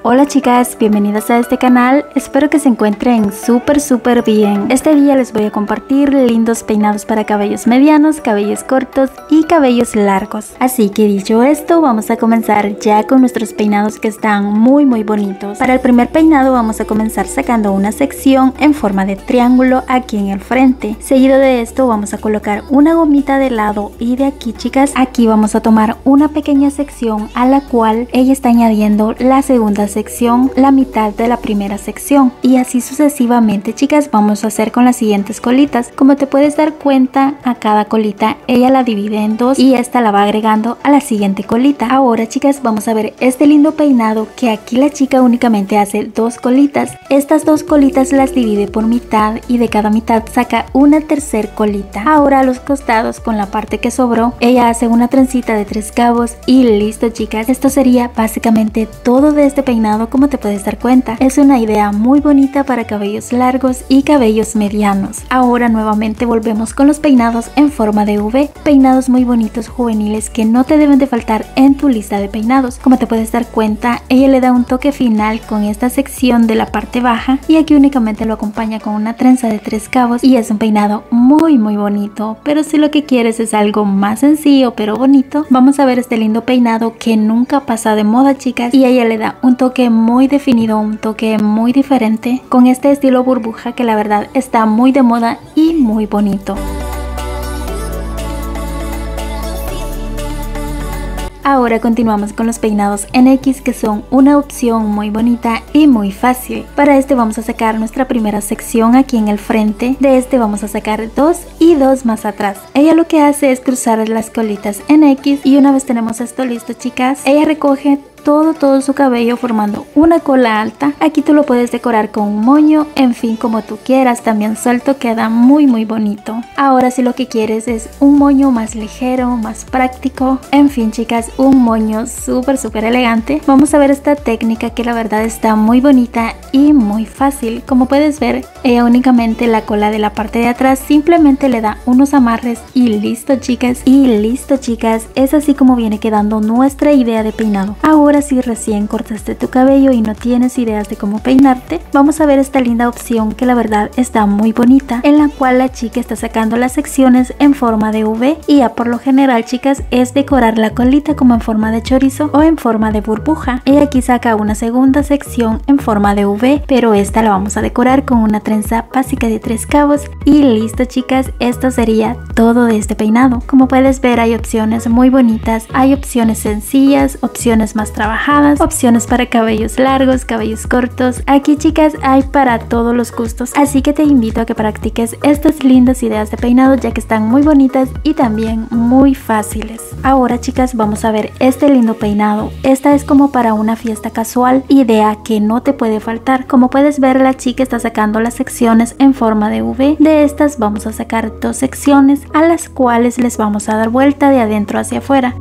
Hola chicas, bienvenidas a este canal, espero que se encuentren súper bien. Este día les voy a compartir lindos peinados para cabellos medianos, cabellos cortos y cabellos largos. Así que dicho esto, vamos a comenzar ya con nuestros peinados que están muy bonitos. Para el primer peinado vamos a comenzar sacando una sección en forma de triángulo aquí en el frente. Seguido de esto vamos a colocar una gomita de lado y de aquí, chicas, aquí vamos a tomar una pequeña sección a la cual ella está añadiendo la segunda sección, la mitad de la primera sección, y así sucesivamente, chicas. Vamos a hacer con las siguientes colitas. Como te puedes dar cuenta, a cada colita ella la divide en dos y esta la va agregando a la siguiente colita. Ahora, chicas, vamos a ver este lindo peinado que aquí la chica únicamente hace dos colitas. Estas dos colitas las divide por mitad y de cada mitad saca una tercer colita. Ahora a los costados, con la parte que sobró, ella hace una trencita de 3 cabos y listo, chicas. Esto sería básicamente todo de este peinado. Como te puedes dar cuenta, es una idea muy bonita para cabellos largos y cabellos medianos. Ahora nuevamente volvemos con los peinados en forma de V, peinados muy bonitos juveniles que no te deben de faltar en tu lista de peinados. Como te puedes dar cuenta, ella le da un toque final con esta sección de la parte baja y aquí únicamente lo acompaña con una trenza de 3 cabos y es un peinado muy bonito. Pero si lo que quieres es algo más sencillo pero bonito, vamos a ver este lindo peinado que nunca pasa de moda, chicas, y ella le da un toque muy definido, un toque muy diferente con este estilo burbuja que la verdad está muy de moda y muy bonito. Ahora continuamos con los peinados en X, que son una opción muy bonita y muy fácil. Para este vamos a sacar nuestra primera sección aquí en el frente. De este vamos a sacar 2 y 2 más atrás. Ella lo que hace es cruzar las colitas en X y una vez tenemos esto listo, chicas, ella recoge todo su cabello formando una cola alta. Aquí tú lo puedes decorar con un moño, en fin, como tú quieras. También suelto queda muy bonito. Ahora si lo que quieres es un moño más ligero, más práctico, en fin, chicas, un moño súper elegante, vamos a ver esta técnica que la verdad está muy bonita y muy fácil. Como puedes ver, ella únicamente la cola de la parte de atrás simplemente le da unos amarres y listo, chicas. Y listo, chicas, es así como viene quedando nuestra idea de peinado. Ahora, si recién cortaste tu cabello y no tienes ideas de cómo peinarte, vamos a ver esta linda opción que la verdad está muy bonita, en la cual la chica está sacando las secciones en forma de V y ya por lo general, chicas, es decorar la colita como en forma de chorizo o en forma de burbuja. Ella aquí saca una segunda sección en forma de V, pero esta la vamos a decorar con una trenza básica de 3 cabos y listo, chicas. Esto sería todo de este peinado. Como puedes ver, hay opciones muy bonitas, hay opciones sencillas, opciones más trabajadas, opciones para cabellos largos, cabellos cortos. Aquí, chicas, hay para todos los gustos, así que te invito a que practiques estas lindas ideas de peinado, ya que están muy bonitas y también muy fáciles. Ahora, chicas, vamos a ver este lindo peinado. Esta es como para una fiesta casual, idea que no te puede faltar. Como puedes ver, la chica está sacando las secciones en forma de V. De estas vamos a sacar 2 secciones a las cuales les vamos a dar vuelta de adentro hacia afuera.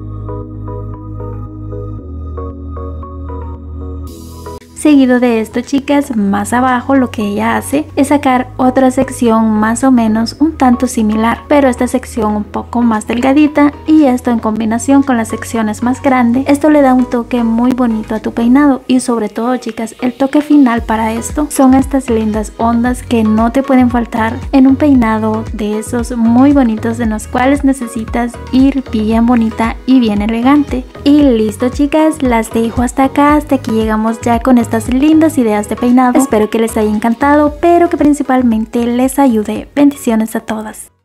Seguido de esto, chicas, más abajo lo que ella hace es sacar otra sección más o menos un tanto similar, pero esta sección un poco más delgadita, y esto en combinación con las secciones más grandes, esto le da un toque muy bonito a tu peinado. Y sobre todo, chicas, el toque final para esto son estas lindas ondas que no te pueden faltar en un peinado de esos muy bonitos, en los cuales necesitas ir bien bonita y bien elegante. Y listo, chicas, las dejo hasta acá. Hasta aquí llegamos ya con estas lindas ideas de peinado. Espero que les haya encantado, pero que principalmente les ayude. Bendiciones a todas.